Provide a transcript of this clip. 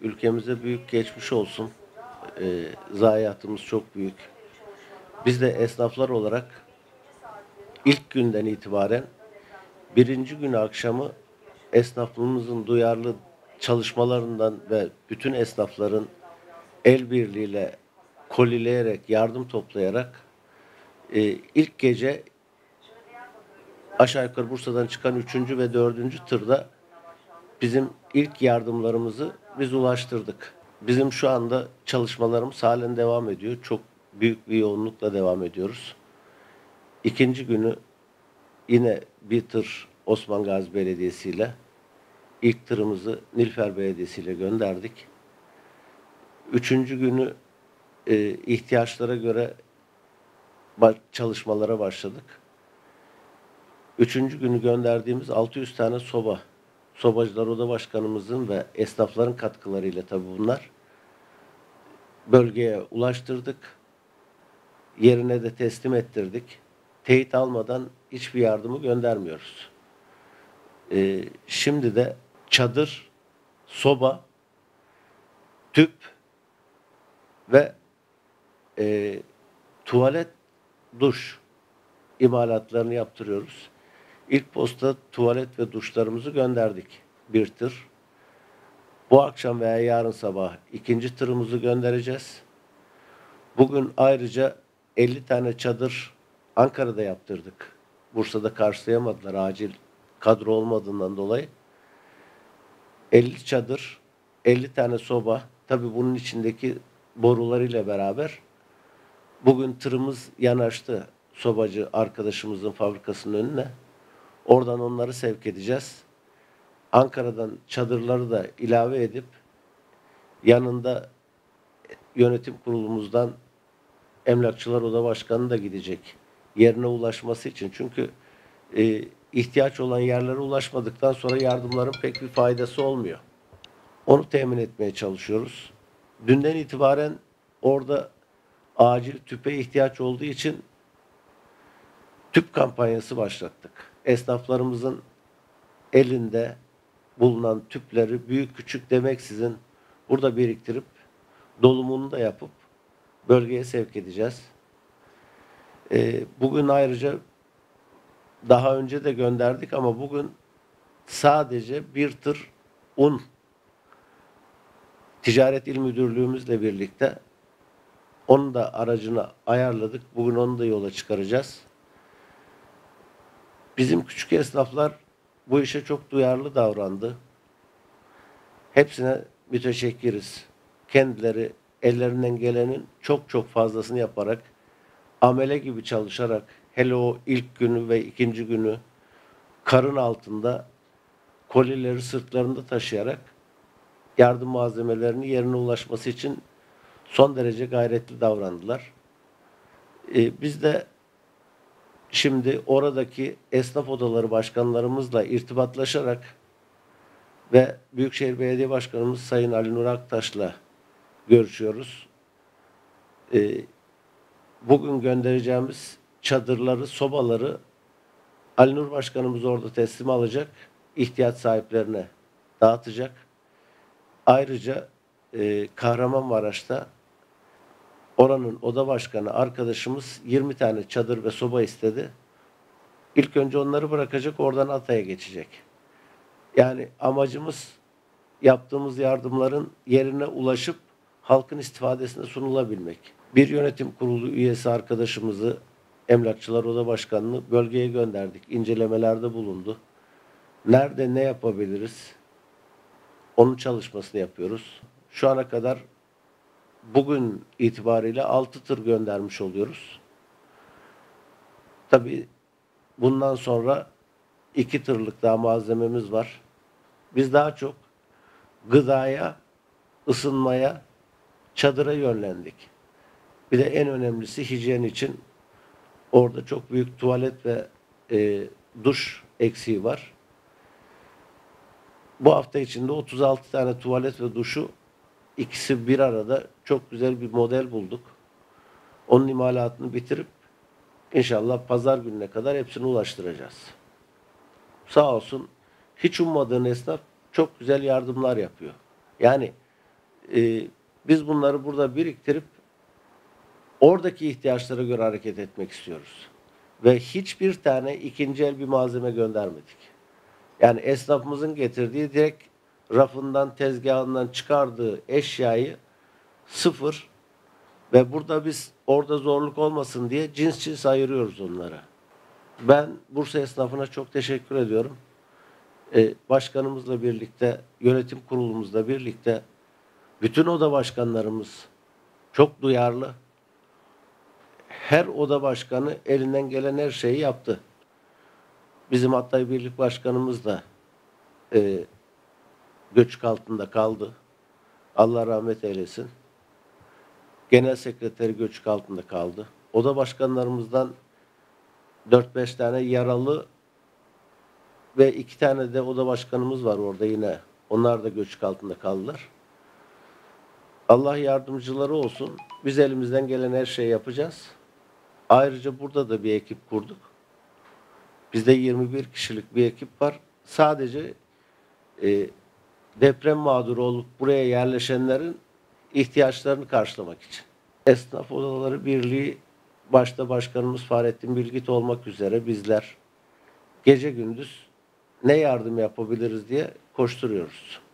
ülkemize büyük geçmiş olsun. Zayiatımız çok büyük. Biz de esnaflar olarak ilk günden itibaren birinci gün akşamı esnaflığımızın duyarlı çalışmalarından ve bütün esnafların el birliğiyle kolileyerek, yardım toplayarak ilk gece aşağı yukarı Bursa'dan çıkan üçüncü ve dördüncü tırda bizim ilk yardımlarımızı biz ulaştırdık. Bizim şu anda çalışmalarımız halen devam ediyor. Çok büyük bir yoğunlukla devam ediyoruz. İkinci günü yine bir tır Osman Gazi Belediyesi ile, ilk tırımızı Nilüfer Belediyesi ile gönderdik. Üçüncü günü ihtiyaçlara göre çalışmalara başladık. Üçüncü günü gönderdiğimiz 600 tane soba, Sobacılar Oda Başkanımızın ve esnafların katkılarıyla tabii bunlar bölgeye ulaştırdık. Yerine de teslim ettirdik. Teyit almadan hiçbir yardımı göndermiyoruz. Şimdi de çadır, soba, tüp ve tuvalet, duş imalatlarını yaptırıyoruz. İlk posta tuvalet ve duşlarımızı gönderdik. Bir tır. Bu akşam veya yarın sabah ikinci tırımızı göndereceğiz. Bugün ayrıca 50 tane çadır Ankara'da yaptırdık. Bursa'da karşılayamadılar acil kadro olmadığından dolayı. 50 çadır, 50 tane soba, tabii bunun içindeki borularıyla beraber bugün tırımız yanaştı sobacı arkadaşımızın fabrikasının önüne. Oradan onları sevk edeceğiz. Ankara'dan çadırları da ilave edip yanında yönetim kurulumuzdan Emlakçılar Oda Başkanı da gidecek yerine ulaşması için. Çünkü ihtiyaç olan yerlere ulaşmadıktan sonra yardımların pek bir faydası olmuyor. Onu temin etmeye çalışıyoruz. Dünden itibaren orada acil tüpe ihtiyaç olduğu için tüp kampanyası başlattık. Esnaflarımızın elinde bulunan tüpleri büyük küçük demeksizin burada biriktirip dolumunu da yapıp bölgeye sevk edeceğiz. Bugün ayrıca daha önce de gönderdik ama bugün sadece bir tır un Ticaret İl Müdürlüğümüzle birlikte onun da aracını ayarladık. Bugün onu da yola çıkaracağız. Bizim küçük esnaflar bu işe çok duyarlı davrandı. Hepsine müteşekkiriz. Kendileri ellerinden gelenin çok çok fazlasını yaparak, amele gibi çalışarak, hele o ilk günü ve ikinci günü karın altında kolileri sırtlarında taşıyarak yardım malzemelerinin yerine ulaşması için son derece gayretli davrandılar. Biz de şimdi oradaki esnaf odaları başkanlarımızla irtibatlaşarak ve Büyükşehir Belediye Başkanımız Sayın Ali Nur Aktaş'la görüşüyoruz. Bugün göndereceğimiz çadırları, sobaları Ali Nur Başkanımız orada teslim alacak, ihtiyaç sahiplerine dağıtacak. Ayrıca Kahramanmaraş'ta oranın oda başkanı arkadaşımız 20 tane çadır ve soba istedi. İlk önce onları bırakacak, oradan Hatay'a geçecek. Yani amacımız yaptığımız yardımların yerine ulaşıp halkın istifadesine sunulabilmek. Bir yönetim kurulu üyesi arkadaşımızı, Emlakçılar Oda Başkanı'nı bölgeye gönderdik. İncelemelerde bulundu. Nerede ne yapabiliriz? Onun çalışmasını yapıyoruz. Şu ana kadar bugün itibariyle 6 tır göndermiş oluyoruz. Tabii bundan sonra 2 tırlık daha malzememiz var. Biz daha çok gıdaya, ısınmaya, çadıra yönlendik. Bir de en önemlisi hijyen için orada çok büyük tuvalet ve duş eksiği var. Bu hafta içinde 36 tane tuvalet ve duşu ikisi bir arada çok güzel bir model bulduk. Onun imalatını bitirip inşallah pazar gününe kadar hepsini ulaştıracağız. Sağ olsun hiç ummadığın esnaf çok güzel yardımlar yapıyor. Yani Biz bunları burada biriktirip oradaki ihtiyaçlara göre hareket etmek istiyoruz. Ve hiçbir tane ikinci el bir malzeme göndermedik. Yani esnafımızın getirdiği direkt rafından, tezgahından çıkardığı eşyayı sıfır ve burada biz orada zorluk olmasın diye cins cins ayırıyoruz onlara. Ben Bursa esnafına çok teşekkür ediyorum. Başkanımızla birlikte, yönetim kurulumuzla birlikte bütün oda başkanlarımız çok duyarlı. Her oda başkanı elinden gelen her şeyi yaptı. Bizim Hatay Birlik Başkanımız da göçük altında kaldı. Allah rahmet eylesin. Genel sekreteri göçük altında kaldı. Oda başkanlarımızdan 4-5 tane yaralı ve 2 tane de oda başkanımız var orada yine. Onlar da göçük altında kaldılar. Allah yardımcıları olsun. Biz elimizden gelen her şeyi yapacağız. Ayrıca burada da bir ekip kurduk. Bizde 21 kişilik bir ekip var. Sadece deprem mağduru olup buraya yerleşenlerin ihtiyaçlarını karşılamak için. Esnaf Odaları Birliği başta başkanımız Fahrettin Bilgit olmak üzere bizler gece gündüz ne yardım yapabiliriz diye koşturuyoruz.